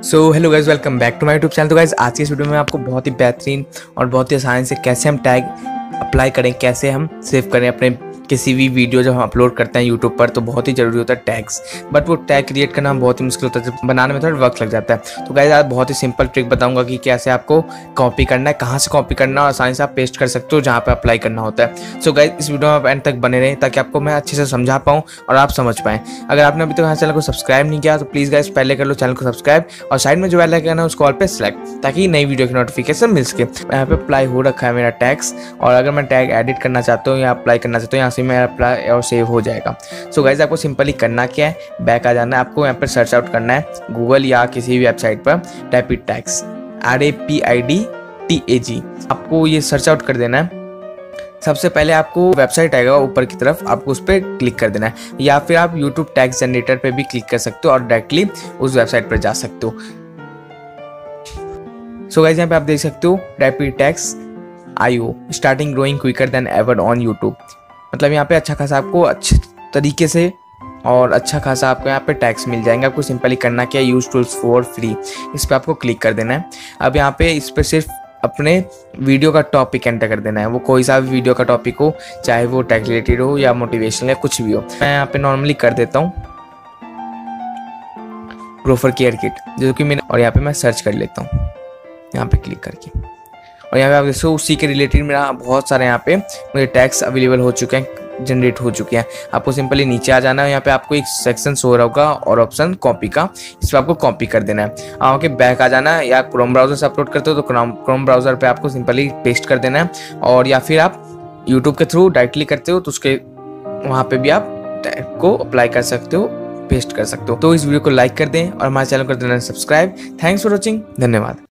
So hello guys, welcome back to my YouTube channel. तो guys आज की इस वीडियो में आपको बहुत ही बेहतरीन और बहुत ही आसानी से कैसे हम टैग अप्लाई करें, कैसे हम सेव करें अपने किसी भी वीडियो जब हम अपलोड करते हैं यूट्यूब पर, तो बहुत ही ज़रूरी होता है टैग्स। बट वो टैग क्रिएट करना बहुत ही मुश्किल होता है, बनाने में थोड़ा वक्त लग जाता है। तो गाइज आज बहुत ही सिंपल ट्रिक बताऊंगा कि कैसे आपको कॉपी करना है, कहाँ से कॉपी करना है और आसानी से आप पेस्ट कर सकते हो जहाँ पे अप्लाई करना होता है। सो गाइज इस वीडियो में आप एंड तक बने रहें ताकि आपको मैं अच्छे से समझा पाऊँ और आप समझ पाएँ। अगर आपने अभी तक हमारे चैनल को सब्सक्राइब नहीं किया तो प्लीज़ गाइज पहले कर लो चैनल को सब्सक्राइब और साइड में जो बेल आइकन है उसको ऑल पे सेलेक्ट ताकि नई वीडियो की नोटिफिकेशन मिल सके। यहाँ पे अप्लाई हो रखा है मेरा टैग्स, और अगर मैं टैग एडिट करना चाहता हूँ या अप्लाई करना चाहता हूँ, यहाँ से मैं अप्लाई और सेव हो जाएगा। सो गाइज आपको सिंपली करना क्या है, बैक आ जाना है। आपको यहाँ पर सर्च आउट करना है गूगल या किसी भी वेबसाइट पर रैपिड टैग्स RAPIDTAG। आपको ये सर्च आउट कर देना है। सबसे पहले आपको वेबसाइट आएगा ऊपर की तरफ, आपको उस पर क्लिक कर देना है, या फिर आप यूट्यूब टैग्स जनरेटर पे भी क्लिक कर सकते हो और डायरेक्टली उस वेबसाइट पर जा सकते हो। सो गाइस यहाँ पे आप देख सकते हो rapid tags IO starting growing quicker than ever on YouTube. मतलब यहाँ पे अच्छा खासा आपको अच्छे तरीके से और अच्छा खासा आपको यहाँ पे टैग्स मिल जाएंगे। आपको सिंपली करना क्या है, यूज टूल्स फॉर फ्री, इस पर आपको क्लिक कर देना है। अब यहाँ पे इस पर सिर्फ अपने वीडियो का टॉपिक एंटर कर देना है, वो कोई सा भी वीडियो का टॉपिक हो, चाहे वो टैग रिलेटेड हो या मोटिवेशनल या कुछ भी हो। मैं यहाँ पे नॉर्मली कर देता हूँ ग्रोफर केयर किट, जो कि मैंने, और यहाँ पे मैं सर्च कर लेता हूँ यहाँ पे क्लिक करके, और यहाँ पे आप देखो उसी के रिलेटेड मेरा बहुत सारे यहाँ पे मुझे टैग्स अवेलेबल हो चुके हैं, जनरेट हो चुके हैं। आपको सिंपली नीचे आ जाना है, यहाँ पे आपको एक सेक्शन शो रहा होगा और ऑप्शन कॉपी का, इस पर आपको कॉपी कर देना है। आपके बैक आ जाना है, या क्रोम ब्राउजर से अपलोड करते हो तो क्रोम ब्राउजर पे आपको सिंपली पेस्ट कर देना है, और या फिर आप यूट्यूब के थ्रू डायरेक्टली करते हो तो उसके वहाँ पे भी आप टैग को अप्लाई कर सकते हो, पेस्ट कर सकते हो। तो इस वीडियो को लाइक कर दें और हमारे चैनल को कर देना सब्सक्राइब। थैंक्स फॉर वॉचिंग, धन्यवाद।